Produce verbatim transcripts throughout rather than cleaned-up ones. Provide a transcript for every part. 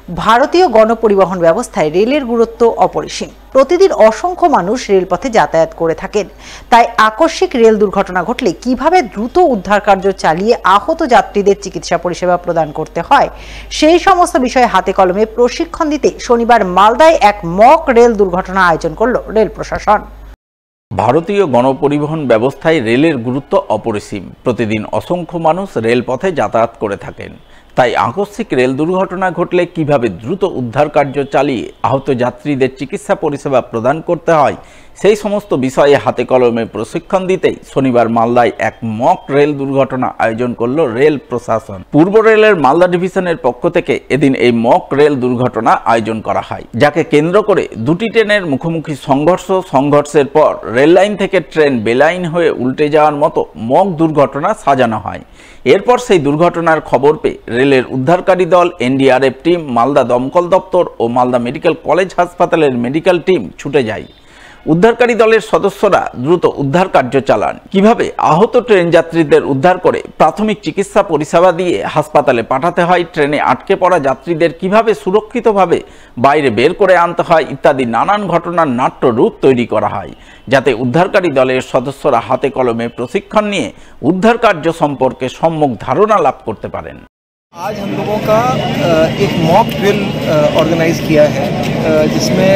ভারতীয় গণপরিবহন ব্যবস্থায় রেলের গুরুত্ব অপরিসীম। প্রতিদিন অসংখ্য মানুষ রেলপথে যাতায়াত করে থাকেন। তাই আকস্মিক রেল দুর্ঘটনা ঘটলে কিভাবে দ্রুত উদ্ধার কার্য চালিয়ে আহত যাত্রীদের চিকিৎসা পরিষেবা প্রদান করতে হয়, সেই সমস্ত বিষয়ে হাতে কলমে প্রশিক্ষণ দিতে শনিবার মালদায় এক মক রেল দুর্ঘটনা আয়োজন করল রেল প্রশাসন। ভারতীয় গণপরিবহন ব্যবস্থায় রেলের গুরুত্ব অপরিসীম। প্রতিদিন অসংখ্য মানুষ রেলপথে যাতায়াত করে থাকেন। তাই আকস্মিক রেল দুর্ঘটনা ঘটলে কিভাবে দ্রুত উদ্ধার কার্য চালিয়ে আহত যাত্রীদের চিকিৎসা পরিষেবা প্রদান করতে হয়, সেই সমস্ত বিষয়ে হাতে কলমে প্রশিক্ষণ দিতেই শনিবার মালদায় এক মক রেল দুর্ঘটনা আয়োজন করল রেল প্রশাসন। পূর্ব রেলের মালদা ডিভিশনের পক্ষ থেকে এদিন এই মক রেল দুর্ঘটনা আয়োজন করা হয়, যাকে কেন্দ্র করে দুটি ট্রেনের মুখোমুখি সংঘর্ষ সংঘর্ষের পর রেল লাইন থেকে ট্রেন বেলাইন হয়ে উল্টে যাওয়ার মতো মক দুর্ঘটনা সাজানো হয়। এরপর সেই দুর্ঘটনার খবর পেয়ে রেলের উদ্ধারকারী দল, এনডিআরএফ টিম, মালদা দমকল দপ্তর ও মালদা মেডিকেল কলেজ হাসপাতালের মেডিকেল টিম ছুটে যায়। উদ্ধারকারী দলের সদস্যরা দ্রুত উদ্ধার কার্য চালান। কিভাবে আহত ট্রেন যাত্রীদের উদ্ধার করে প্রাথমিক চিকিৎসা পরিষেবা দিয়ে হাসপাতালে পাঠাতে হয়, ট্রেনে আটকে পড়া যাত্রীদের কিভাবে সুরক্ষিতভাবে বাইরে বের করে আনতে হয় ইত্যাদি নানান ঘটনার নাট্য রূপ তৈরি করা হয়, যাতে উদ্ধারকারী দলের সদস্যরা হাতে কলমে প্রশিক্ষণ নিয়ে উদ্ধার কার্য সম্পর্কে সম্যক ধারণা লাভ করতে পারেন। आज हम लोगों का एक मॉक ड्रिल ऑर्गेनाइज किया है, जिसमें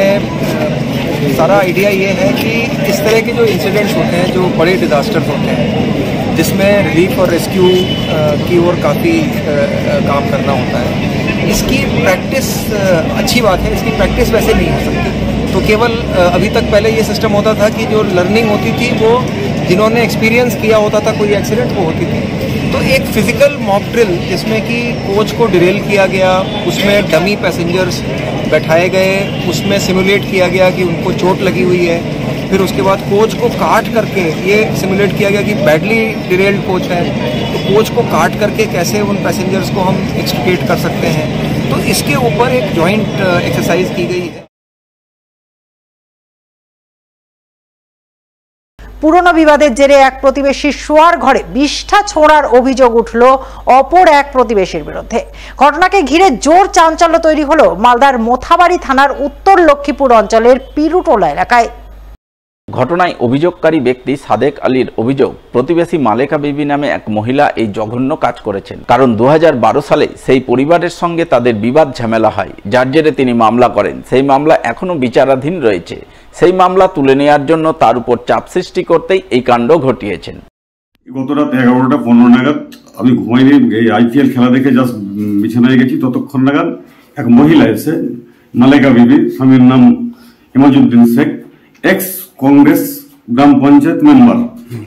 सारा आइडिया ये है कि इस तरह के जो इंसिडेंट्स होते हैं, जो बड़े डिजास्टर्स होते हैं, जिसमें रिलीफ और रेस्क्यू की ओर काफ़ी काम करना होता है, इसकी प्रैक्टिस अच्छी बात है। इसकी प्रैक्टिस वैसे नहीं हो सकती। तो केवल अभी तक पहले ये सिस्टम होता था कि जो लर्निंग होती थी वो जिन्होंने एक्सपीरियंस किया होता था कोई एक्सीडेंट, वो होती थी। तो एक फिजिकल मॉक ड्रिल जिसमें कि कोच को डिरेल किया गया, उसमें डमी पैसेंजर्स बैठाए गए, उसमें सिमुलेट किया गया कि उनको चोट लगी हुई है। फिर उसके बाद कोच को काट करके ये सिमुलेट किया गया कि बैडली डिरेल्ड कोच है, तो कोच को काट करके कैसे उन पैसेंजर्स को हम एक्सट्रिकेट कर सकते हैं। तो इसके ऊपर एक जॉइंट एक्सरसाइज की गई है। পুরনো বিবাদের জেরে এক প্রতিবেশীর শোয়ার ঘরে বিষ্ঠা ছোঁড়ার অভিযোগ উঠল অপর এক প্রতিবেশীর বিরুদ্ধে। ঘটনাকে ঘিরে জোর চাঞ্চল্য তৈরি হলো মালদার মোথাবাড়ি থানার উত্তর লক্ষ্মীপুর অঞ্চলের পিরুটোলা এলাকায়। ঘটনায় অভিযোগকারী ব্যক্তি সাদেক আলীর অভিযোগ, প্রতিবেশী মালেকা বিবি নামে এক মহিলা এই জঘন্য কাজ করেছেন। কারণ দু হাজার বারো সালে সেই পরিবারের সঙ্গে তাদের বিবাদ ঝামেলা হয়, যার জেরে তিনি মামলা করেন। সেই মামলা এখনো বিচারাধীন রয়েছে। সেই মামলা তুলে নেওয়ার জন্য তার উপর চাপ সৃষ্টি করতেই এই কাণ্ড ঘটিয়েছেন। গত রাত এগারোটা পনেরো নাগাদ আমি ঘুমাইনি, আইপিএল খেলা দেখে জাস্ট বিছানায় গেছি, ততক্ষণ নাগাদ এক মহিলা এসে, মালেকা বিবি, স্বামীর নাম এমাজউদ্দিন শেখ, এক্স কংগ্রেস গ্রাম পঞ্চায়েত মেম্বার,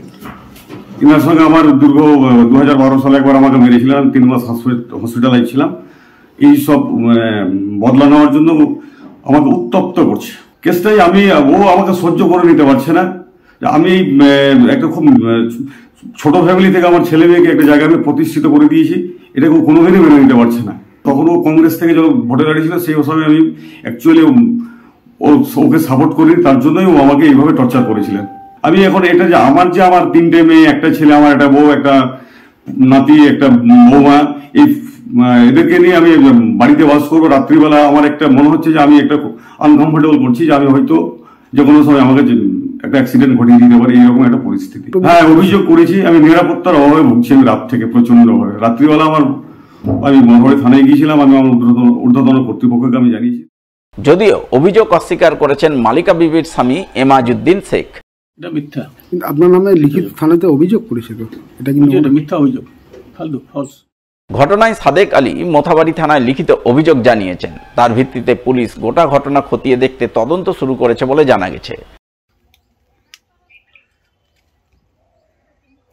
ইনার সঙ্গে আমার দীর্ঘ দু হাজার বারো সালে একবার আমাকে মেরেছিলাম, তিন মাস হসপিটালাইজ ছিলাম। এই সব বদলা নেওয়ার জন্য আমাকে উত্তপ্ত করছে। কেসটাই আমি, ও আমাকে সহ্য করে নিতে পারছে না। আমি একটা খুব ছোট ফ্যামিলি থেকে আমার ছেলে মেয়েকে একটা জায়গায় আমি প্রতিষ্ঠিত করে দিয়েছি, এটাকে কোনোদিনই মেনে নিতে পারছে না। তখন ও কংগ্রেস থেকে যখন ভোটে দাঁড়িয়েছিল সেই সময় আমি অ্যাকচুয়ালি ওকে সাপোর্ট করি, তার জন্যই ও আমাকে এইভাবে টর্চার করেছিলেন। আমি এখন এটা যে আমার যে আমার তিনটে মেয়ে, একটা ছেলে, আমার একটা বউ, একটা নাতি, একটা বৌমা, এই এদেরকে নিয়ে আমি বাড়িতে বাস করবো। রাত্রিবেলা আমার একটা মনে হচ্ছে যে আমি একটা আনকমফোর্টেবল করছি, যে আমি হয়তো যে কোনো সময় আমাকে একটা অ্যাক্সিডেন্ট ঘটিয়ে দিতে পারে, এইরকম একটা পরিস্থিতি। হ্যাঁ, অভিযোগ করেছি। আমি নিরাপত্তার অভাবে ভুগছি, আমি রাত থেকে প্রচন্ড ভাবে। রাত্রিবেলা আমার আমি মনোহরি থানায় গিয়েছিলাম, আমি আমার ঊর্ধ্বতন কর্তৃপক্ষকে আমি জানিয়েছি। যদিও অভিযোগ অস্বীকার করেছেন মালিকা বিবির স্বামী এমাজউদ্দিন শেখ। এটা মিথ্যা। আপনার নামে লিখিত থানাতে অভিযোগ করেছিল, এটা কিন্তু এটা মিথ্যা অভিযোগ, ফালতু ফলস। ঘটনায় সাদেক আলী মোথাবাড়ি থানায় লিখিত অভিযোগ জানিয়েছেন। তার ভিত্তিতে পুলিশ গোটা ঘটনা খতিয়ে দেখতে তদন্ত শুরু করেছে বলে জানা গেছে।